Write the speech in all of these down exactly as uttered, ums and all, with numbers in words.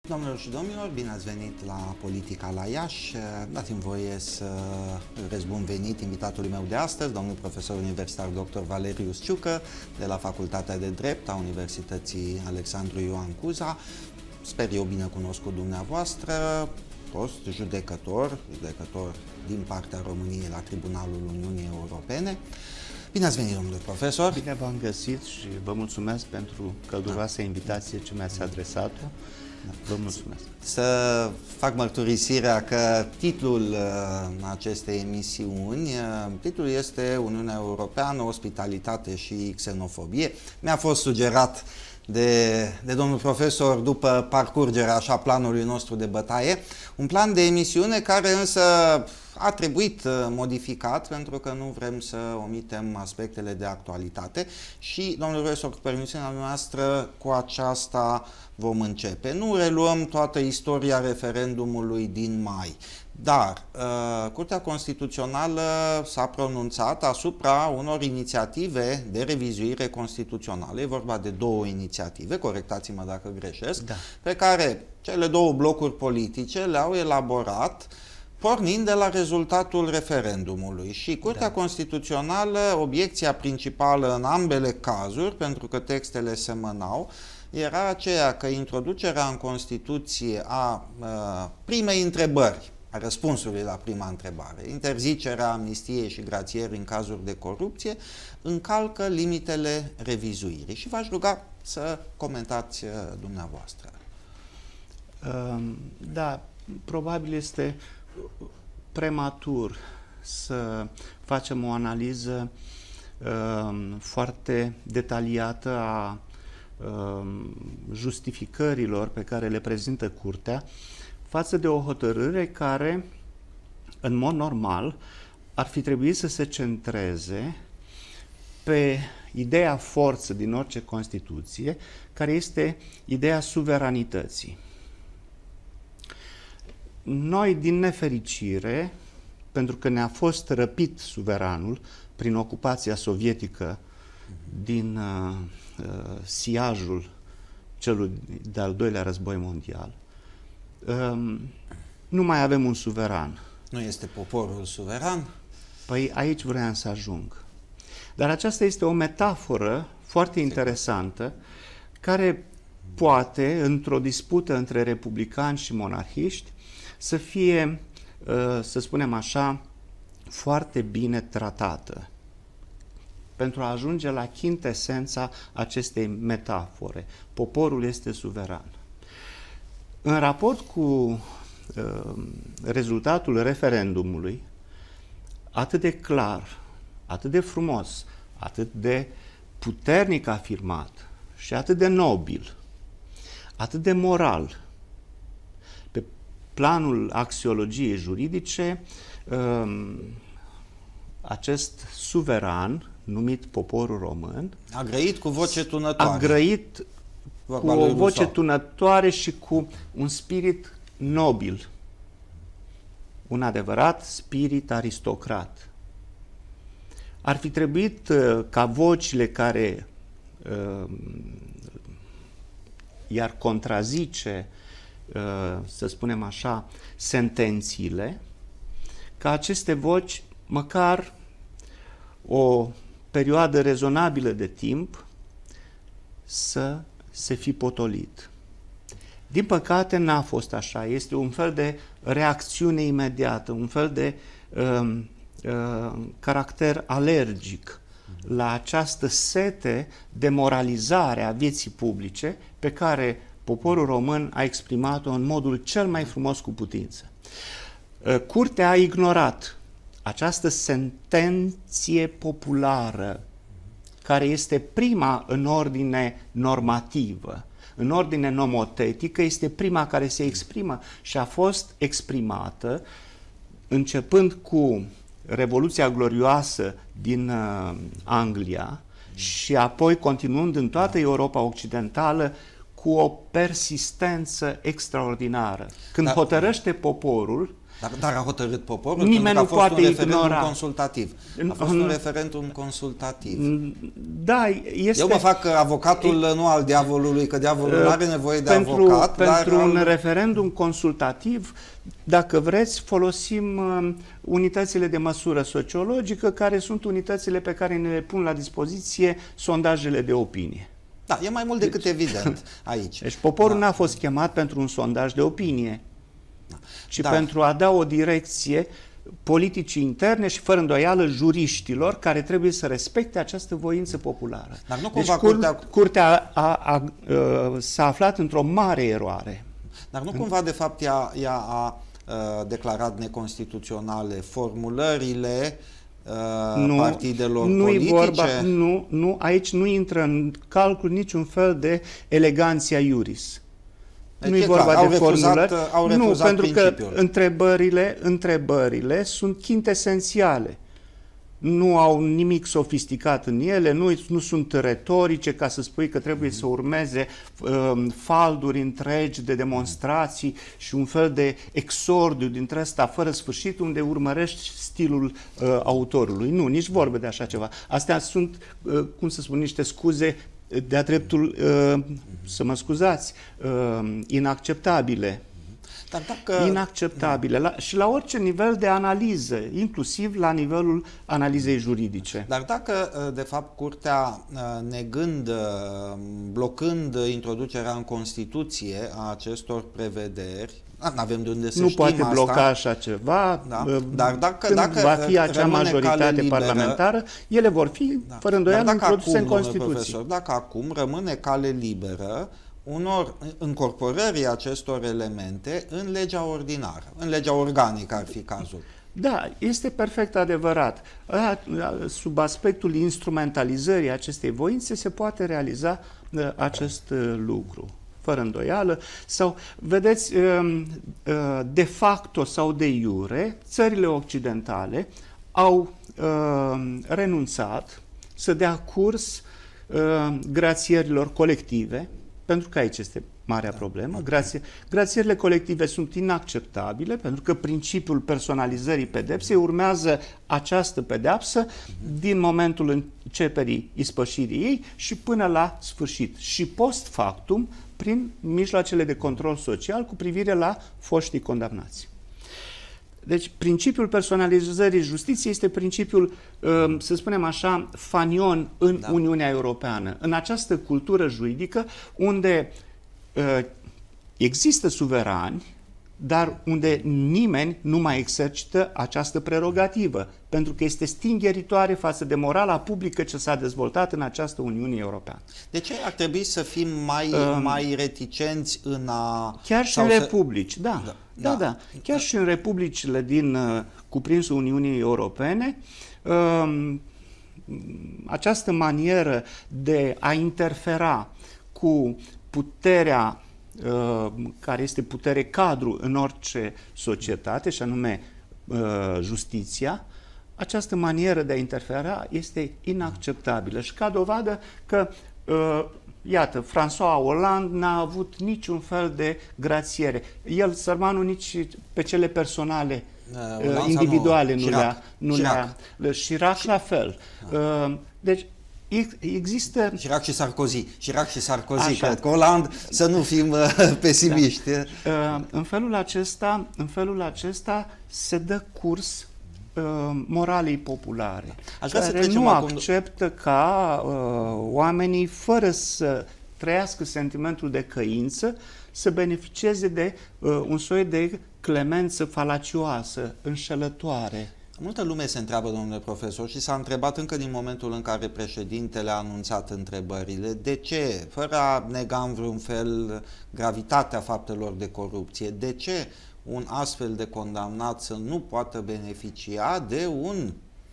Doamnelor și domnilor, bine ați venit la Politica la Iași. Dați-mi voie să urez bun venit invitatului meu de astăzi, domnul profesor universitar doctor Valerius Ciucă, de la Facultatea de Drept a Universității Alexandru Ioan Cuza. Sper eu bine cunoscut dumneavoastră, fost judecător, judecător din partea României la Tribunalul Uniunii Europene. Bine ați venit, domnule profesor! Bine v-am găsit și vă mulțumesc pentru călduroasa invitație ce mi-ați adresat-o. Vă mulțumesc. Să fac mărturisirea că titlul acestei emisiuni, titlul este Uniunea Europeană, Ospitalitate și Xenofobie. Mi-a fost sugerat de, de domnul profesor după parcurgerea așa planului nostru de bătaie, un plan de emisiune care însă a trebuit modificat pentru că nu vrem să omitem aspectele de actualitate și, domnule profesor, cu permisiunea noastră, cu aceasta vom începe. Nu reluăm toată istoria referendumului din mai, dar uh, Curtea Constituțională s-a pronunțat asupra unor inițiative de revizuire constituțională. E vorba de două inițiative, corectați-mă dacă greșesc, da, pe care cele două blocuri politice le-au elaborat pornind de la rezultatul referendumului. Și Curtea da. Constituțională, obiecția principală în ambele cazuri, pentru că textele semănau, era aceea că introducerea în Constituție a uh, primei întrebări, a răspunsului la prima întrebare, interzicerea amnistiei și grațierii în cazuri de corupție, încalcă limitele revizuirii. Și v-aș ruga să comentați uh, dumneavoastră. Um, da, probabil este prematur să facem o analiză um, foarte detaliată a justificărilor pe care le prezintă Curtea față de o hotărâre care, în mod normal, ar fi trebuit să se centreze pe ideea forță din orice Constituție, care este ideea suveranității. Noi, din nefericire, pentru că ne-a fost răpit suveranul prin ocupația sovietică din uh, uh, siajul celui de-al doilea război mondial, um, nu mai avem un suveran. Nu este poporul suveran? Păi aici vreau să ajung. Dar aceasta este o metaforă foarte interesantă care poate, într-o dispută între republicani și monarhiști, să fie, uh, să spunem așa, foarte bine tratată, pentru a ajunge la chintesența acestei metafore. Poporul este suveran. În raport cu uh, rezultatul referendumului, atât de clar, atât de frumos, atât de puternic afirmat și atât de nobil, atât de moral, pe planul axiologiei juridice, uh, acest suveran numit poporul român, a grăit cu voce tunătoare. A grăit cu o voce tunătoare și cu un spirit nobil. Un adevărat spirit aristocrat. Ar fi trebuit uh, ca vocile care uh, i-ar contrazice, uh, să spunem așa, sentențiile, ca aceste voci, măcar o perioadă rezonabilă de timp, să se fi potolit. Din păcate n-a fost așa. Este un fel de reacțiune imediată, un fel de uh, uh, caracter alergic la această sete de moralizare a vieții publice pe care poporul român a exprimat-o în modul cel mai frumos cu putință. Uh, Curtea a ignorat această sentenție populară, care este prima în ordine normativă, în ordine nomotetică, este prima care se exprimă și a fost exprimată începând cu Revoluția Glorioasă din uh, Anglia și apoi continuând în toată Europa Occidentală cu o persistență extraordinară. Când da. hotărăște poporul Dar, dar a hotărât poporul? Nimeni nu a fost poate un referendum ignora. consultativ. A fost un referendum consultativ. Da, este... Eu mă fac avocatul e... nu al diavolului, că diavolul nu are nevoie de pentru, avocat. Pentru dar un al... referendum consultativ, dacă vreți, folosim uh, unitățile de măsură sociologică, care sunt unitățile pe care ne le pun la dispoziție sondajele de opinie. Da, e mai mult decât deci, evident aici. Deci poporul da. n-a fost chemat pentru un sondaj de opinie, da. ci da. pentru a da o direcție politicii interne și, fără îndoială, juriștilor care trebuie să respecte această voință populară. Dar nu deci cumva cur curtea, curtea a, a, a, s-a aflat într-o mare eroare. Dar nu cumva, de fapt, ea, ea a, a declarat neconstituționale formulările nu, partidelor nu politice? Vorba, nu, nu, aici nu intră în calcul niciun fel de eleganția iuris. Deci nu e vorba clar, de au refuzat, formulări. au refuzat nu, pentru principiul. că întrebările, întrebările sunt chintesențiale. Nu au nimic sofisticat în ele, nu, nu sunt retorice ca să spui că trebuie să urmeze um, falduri întregi de demonstrații și un fel de exordiu dintre ăsta fără sfârșit unde urmărești stilul uh, autorului. Nu, nici vorbe de așa ceva. Astea sunt, uh, cum să spun, niște scuze de-a dreptul, uh, să mă scuzați, uh, inacceptabile. Dar dacă... Inacceptabile. La, și la orice nivel de analiză, inclusiv la nivelul analizei juridice. Dar dacă, de fapt, Curtea, negând, blocând introducerea în Constituție a acestor prevederi, nu avem de unde să nu știm poate asta, bloca așa ceva, da? Dar dacă, când dacă va fi acea majoritate liberă, parlamentară, ele vor fi, da. fără îndoială, introduse în Constituție. Profesor, dacă acum rămâne cale liberă unor încorporării acestor elemente în legea ordinară, în legea organică ar fi cazul. Da, este perfect adevărat. Sub aspectul instrumentalizării acestei voințe se poate realiza acest lucru, fără îndoială. Sau, vedeți, de facto sau de iure, țările occidentale au renunțat să dea curs grațierilor colective, pentru că aici este marea da, problemă. Okay. Grație, grațierile colective sunt inacceptabile pentru că principiul personalizării pedepsei urmează această pedeapsă uh-huh. din momentul începerii ispășirii ei și până la sfârșit. Și post factum prin mijloacele de control social cu privire la foștii condamnați. Deci, principiul personalizării justiției este principiul, să spunem așa, fanion în da. Uniunea Europeană. În această cultură juridică unde există suverani, dar unde nimeni nu mai exercită această prerogativă, pentru că este stingheritoare față de morala publică ce s-a dezvoltat în această Uniune Europeană. De ce ar trebui să fim mai, um, mai reticenți în a... Chiar și în republici, da. Da, da, da. da. Chiar da. și în republicile din uh, cuprinsul Uniunii Europene, uh, această manieră de a interfera cu puterea care este putere cadru în orice societate, și anume justiția, această manieră de a interfera este inacceptabilă. Și ca dovadă că, iată, François Hollande n-a avut niciun fel de grațiere. El, sărmanul, nici pe cele personale, uh, individuale nu le-a... Nu Chirac. Le Chirac la fel. Uh, deci, există... Chirac și Sarkozy. Chirac și Sarkozy. Cred că Hollande, să nu fim uh, pesimiști. Da. Uh, în felul acesta, în felul acesta se dă curs uh, moralei populare, Aș care să nu acum... acceptă ca uh, oamenii, fără să trăiască sentimentul de căință, să beneficieze de uh, un soi de clemență falacioasă, înșelătoare. Multă lume se întreabă, domnule profesor, și s-a întrebat încă din momentul în care președintele a anunțat întrebările, de ce, fără a nega în vreun fel gravitatea faptelor de corupție, de ce un astfel de condamnat să nu poată beneficia de un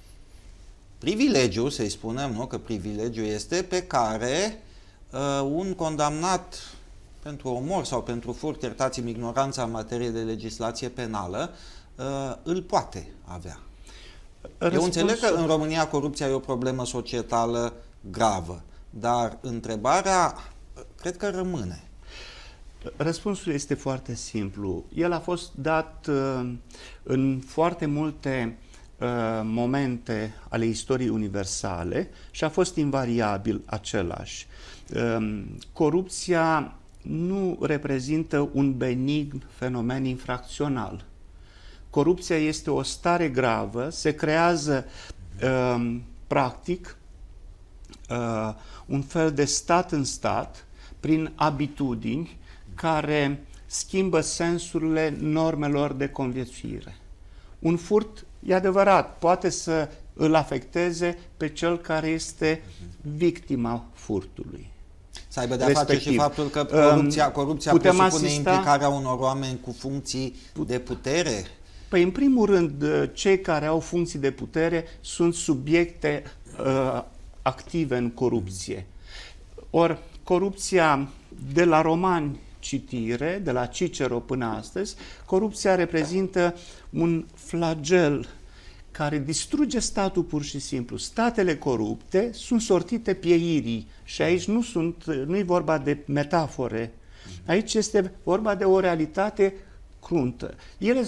privilegiu, să-i spunem, nu? Că privilegiu este, pe care uh, un condamnat pentru omor sau pentru furt, iertați-mi ignoranța în materie de legislație penală, uh, îl poate avea. Răspunsul... Eu înțeleg că în România corupția e o problemă societală gravă, dar întrebarea cred că rămâne. Răspunsul este foarte simplu. El a fost dat uh, în foarte multe uh, momente ale istoriei universale și a fost invariabil același. Uh, corupția nu reprezintă un benign fenomen infracțional. Corupția este o stare gravă, se creează uh, practic uh, un fel de stat în stat prin abitudini care schimbă sensurile normelor de conviețuire. Un furt, e adevărat, poate să îl afecteze pe cel care este victima furtului. Să aibă de-a face și faptul că corupția, corupția presupune asista, implicarea unor oameni cu funcții de putere? Păi, în primul rând, cei care au funcții de putere sunt subiecte uh, active în corupție. Ori, corupția de la romani citire, de la Cicero până astăzi, corupția reprezintă un flagel care distruge statul pur și simplu. Statele corupte sunt sortite pieirii și aici nu sunt, nu e vorba de metafore. Aici este vorba de o realitate cruntă. Ele,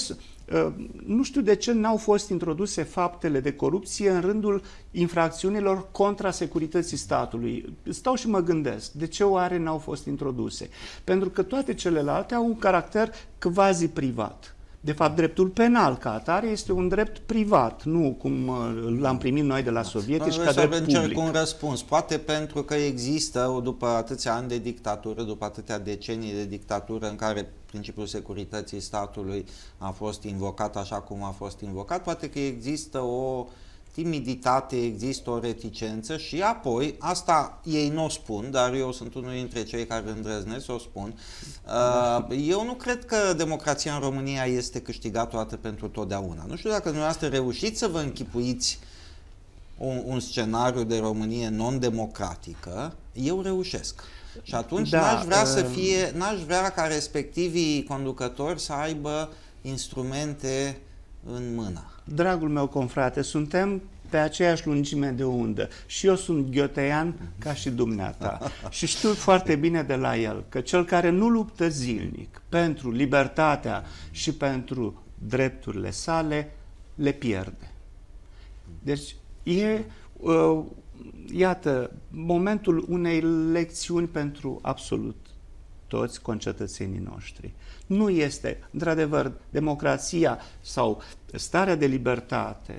nu știu de ce n-au fost introduse faptele de corupție în rândul infracțiunilor contra securității statului. Stau și mă gândesc, de ce oare n-au fost introduse? Pentru că toate celelalte au un caracter quasi privat. De fapt, dreptul penal ca atare este un drept privat, nu cum l-am primit noi de la sovietici ca drept public. Încerc un răspuns. Poate pentru că există, după atâția ani de dictatură, după atâtea decenii de dictatură în care principiul securității statului a fost invocat așa cum a fost invocat, poate că există o timiditate, există o reticență și apoi, asta ei nu o spun, dar eu sunt unul dintre cei care îndrăznesc să o spun, eu nu cred că democrația în România este câștigată o dată pentru totdeauna. Nu știu dacă dumneavoastră reușiți să vă închipuiți un, un scenariu de Românie non-democratică, eu reușesc. Și atunci da, n-aș vrea uh... să fie, n-aș vrea ca respectivii conducători să aibă instrumente în mână. Dragul meu confrate, suntem pe aceeași lungime de undă. Și eu sunt gheotean ca și dumneata. Și știu foarte bine de la el că cel care nu luptă zilnic pentru libertatea și pentru drepturile sale, le pierde. Deci e, uh, iată, momentul unei lecțiuni pentru absolut toți concetățenii noștri. Nu este, într-adevăr, democrația sau starea de libertate,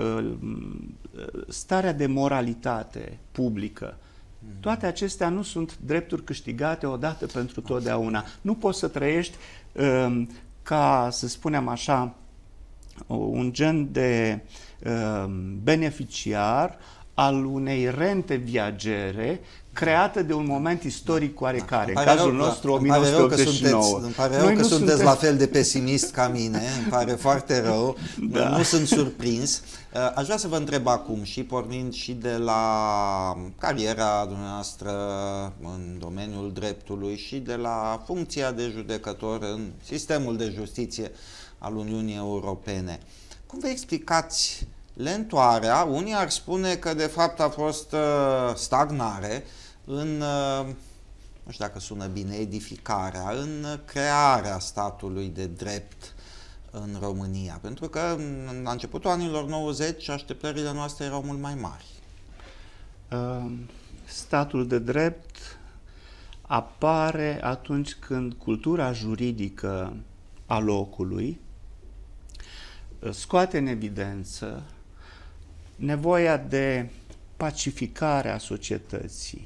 starea de moralitate publică, toate acestea nu sunt drepturi câștigate odată pentru totdeauna. Nu poți să trăiești ca, să spunem așa, un gen de beneficiar al unei rente viagere creată de un moment istoric oarecare, da, în cazul rău, nostru o mie nouă sute optzeci și nouă. Îmi pare rău Noi că sunteți suntem... la fel de pesimist ca mine, îmi pare foarte rău, da. Nu sunt surprins. Aș vrea să vă întreb acum, și pornind și de la cariera dumneavoastră în domeniul dreptului și de la funcția de judecător în sistemul de justiție al Uniunii Europene, cum vă explicați lentoarea? Unii ar spune că de fapt a fost uh, stagnare în, uh, nu știu dacă sună bine, edificarea, în crearea statului de drept în România. Pentru că la începutul anilor nouăzeci așteptările noastre erau mult mai mari. Uh, statul de drept apare atunci când cultura juridică a locului scoate în evidență nevoia de pacificare a societății.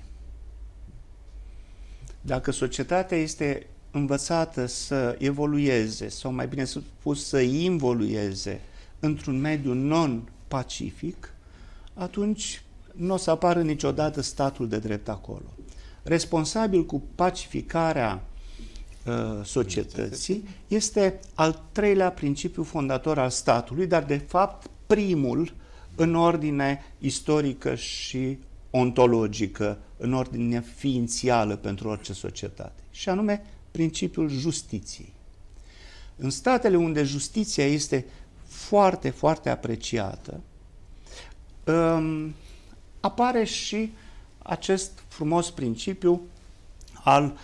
Dacă societatea este învățată să evolueze, sau mai bine spus să involueze într-un mediu non-pacific, atunci nu o să apară niciodată statul de drept acolo. Responsabil cu pacificarea uh, societății este al treilea principiu fondator al statului, dar de fapt primul în ordine istorică și ontologică, în ordine ființială pentru orice societate, și anume principiul justiției. În statele unde justiția este foarte, foarte apreciată, um, apare și acest frumos principiu al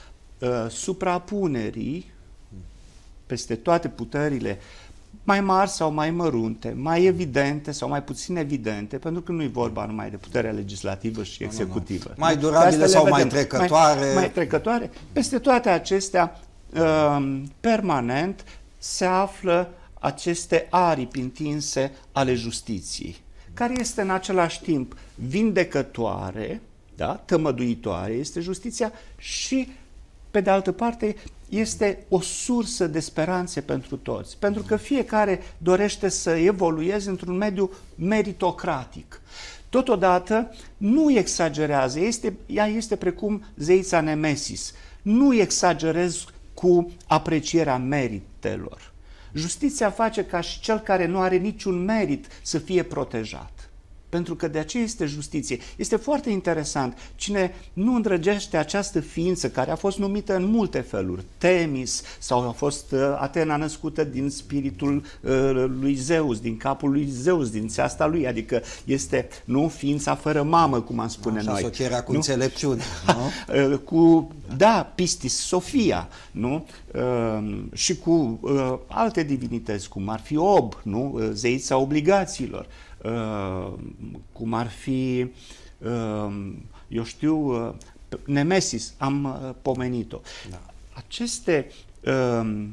uh, suprapunerii peste toate puterile, mai mari sau mai mărunte, mai evidente sau mai puțin evidente, pentru că nu e vorba numai de puterea legislativă și executivă. Nu, nu. Mai durabile sau mai trecătoare. Mai, mai trecătoare. Peste toate acestea, uh, permanent se află aceste aripi întinse ale justiției, care este în același timp vindecătoare, da, tămăduitoare, este justiția și, pe de altă parte, este o sursă de speranțe pentru toți, pentru că fiecare dorește să evolueze într-un mediu meritocratic. Totodată, nu exagerează, este, ea este precum zeița Nemesis, nu exagerez cu aprecierea meritelor. Justiția face ca și cel care nu are niciun merit să fie protejat. Pentru că de aceea este justiție. Este foarte interesant. Cine nu îndrăgește această ființă care a fost numită în multe feluri, Temis, sau a fost uh, Atena născută din spiritul uh, lui Zeus, din capul lui Zeus, din țeasta lui, adică este nu ființa fără mamă, cum am spune și noi. Asocierea cu nu? înțelepciune. Nu? Cu, da, Pistis Sofia, nu? Uh, și cu uh, alte divinități, cum ar fi Ob, nu? Uh, zeița obligațiilor. Uh, cum ar fi, uh, eu știu, uh, Nemesis, am uh, pomenit-o. Da. Aceste uh,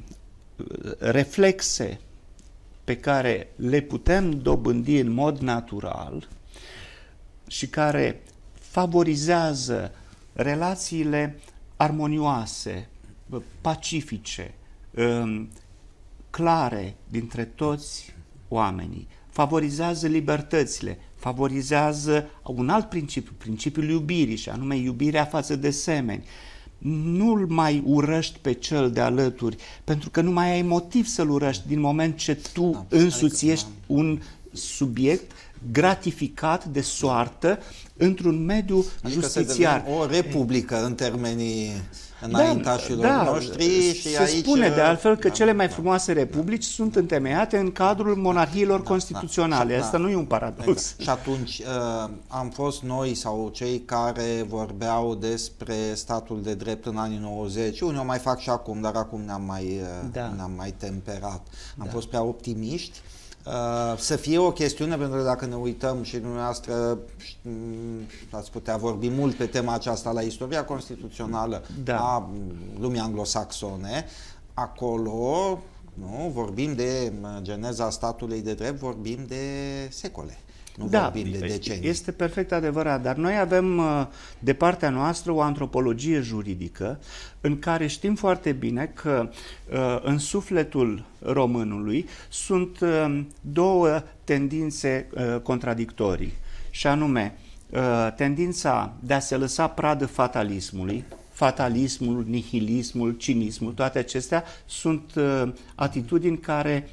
reflexe pe care le putem dobândi în mod natural și care favorizează relațiile armonioase, pacifice, uh, clare dintre toți oamenii, favorizează libertățile, favorizează un alt principiu, principiul iubirii, și anume iubirea față de semeni. Nu-l mai urăști pe cel de alături, pentru că nu mai ai motiv să-l urăști din moment ce tu da, însuți ești un subiect gratificat de soartă într-un mediu adică justițiar. O republică în termenii înaintașilor da, noștri da, și se aici... spune de altfel că da, cele mai da, frumoase republici da. sunt întemeiate în cadrul monarhiilor da, constituționale. Da, Asta da, nu e un paradox. Exact. Și atunci uh, am fost noi sau cei care vorbeau despre statul de drept în anii nouăzeci, unii o mai fac și acum, dar acum ne-am mai, da. ne-am mai temperat. Am da. fost prea optimiști. Uh, să fie o chestiune, pentru că dacă ne uităm și dumneavoastră ați putea vorbi mult pe tema aceasta la istoria constituțională da. a lumii anglosaxone, acolo nu, vorbim de geneza statului de drept, vorbim de secole. Nu da, vorbim de decenii. Este perfect adevărat, dar noi avem de partea noastră o antropologie juridică în care știm foarte bine că în sufletul românului sunt două tendințe contradictorii, și anume tendința de a se lăsa pradă fatalismului. Fatalismul, nihilismul, cinismul, toate acestea sunt atitudini care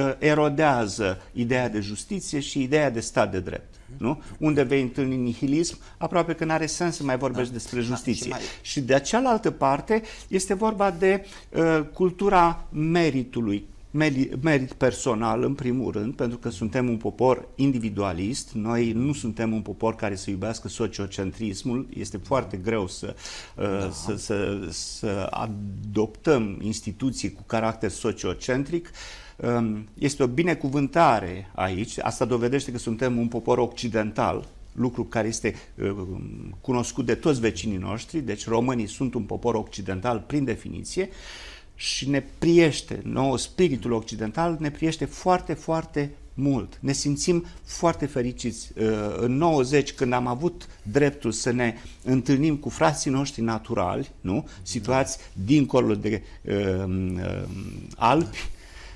erodează ideea de justiție și ideea de stat de drept. Nu? Unde vei întâlni nihilism, aproape că nu are sens să mai vorbești da. despre justiție. Da, și, mai... și de cealaltă parte este vorba de uh, cultura meritului, merit personal în primul rând, pentru că suntem un popor individualist, noi nu suntem un popor care să iubească sociocentrismul, este foarte greu să, uh, da. să, să, să adoptăm instituții cu caracter sociocentric. Este o binecuvântare aici, asta dovedește că suntem un popor occidental, lucru care este uh, cunoscut de toți vecinii noștri, deci românii sunt un popor occidental prin definiție și ne priește, nouă, spiritul occidental ne priește foarte, foarte mult. Ne simțim foarte fericiți. Uh, în nouăzeci, când am avut dreptul să ne întâlnim cu frații noștri naturali, nu? Situați dincolo de uh, uh, Alpi,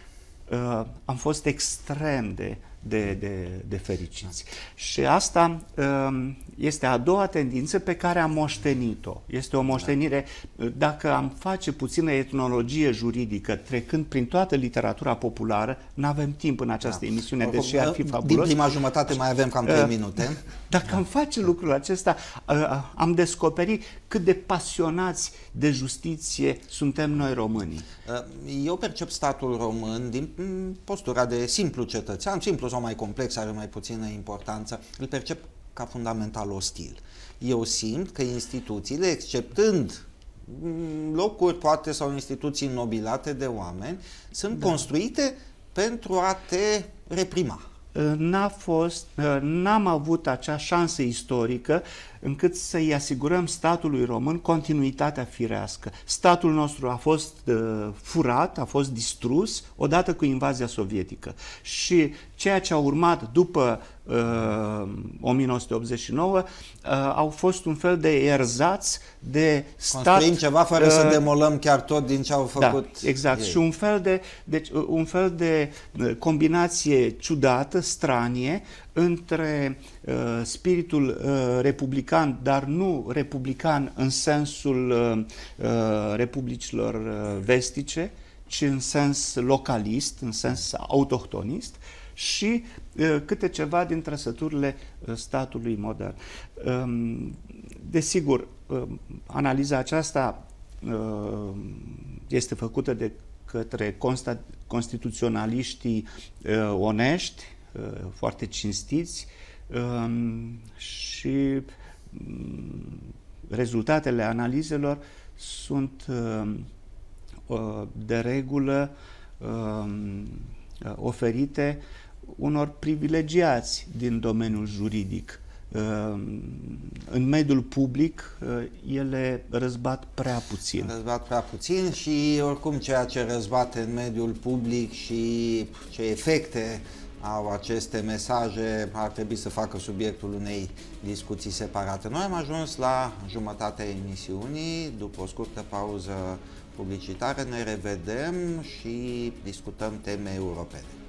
Uh, am fost extrem de, de, de, de fericiți. Și asta uh, este a doua tendință pe care am moștenit-o. Este o moștenire, dacă am face puțină etnologie juridică, trecând prin toată literatura populară, nu avem timp în această da. emisiune, deși ar fi fabulos. Din prima jumătate mai avem cam trei uh, minute. Dacă am face lucrul acesta, uh, am descoperit cât de pasionați de justiție suntem noi românii. Eu percep statul român din postura de simplu cetățean, simplu sau mai complex, are mai puțină importanță, îl percep ca fundamental ostil. Eu simt că instituțiile, exceptând locuri, poate, sau instituții nobilate de oameni, sunt da. construite pentru a te reprima. N-a fost, n-am avut acea șansă istorică încât să-i asigurăm statului român continuitatea firească. Statul nostru a fost uh, furat, a fost distrus odată cu invazia sovietică. Și ceea ce a urmat după uh, o mie nouă sute optzeci și nouă uh, au fost un fel de erzați de stat. Construim ceva fără uh, să demolăm chiar tot din ce au făcut. Da, exact. Ei. Și un fel de, deci, un fel de combinație ciudată, stranie, între uh, spiritul uh, republican, dar nu republican în sensul uh, uh, republicilor uh, vestice, ci în sens localist, în sens autohtonist, și uh, câte ceva din trăsăturile uh, statului modern. Um, desigur, uh, analiza aceasta uh, este făcută de către constituționaliștii uh, onești, foarte cinstiți, și rezultatele analizelor sunt de regulă oferite unor privilegiați din domeniul juridic. În mediul public ele răzbat prea puțin. Răzbat prea puțin și oricum ceea ce răzbate în mediul public și ce efecte au aceste mesaje ar trebui să facă subiectul unei discuții separate. Noi am ajuns la jumătatea emisiunii. După o scurtă pauză publicitară ne revedem și discutăm teme europene.